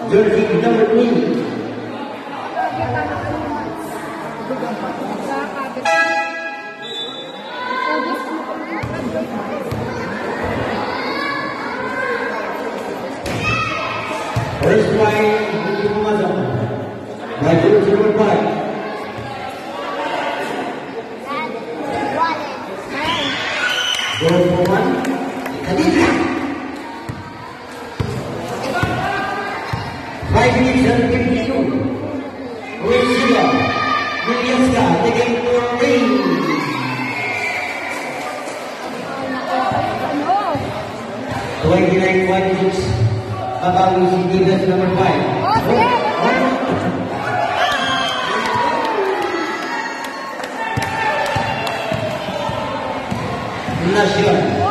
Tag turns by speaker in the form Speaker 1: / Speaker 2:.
Speaker 1: jersey number 3. First line, Bukit Mazam. By jersey number 5. Goal for 1. Khadija. 5 minutes and 52. Rusia. Juliaska taking for ring. 29-26. Babawi si Digas number 5. National.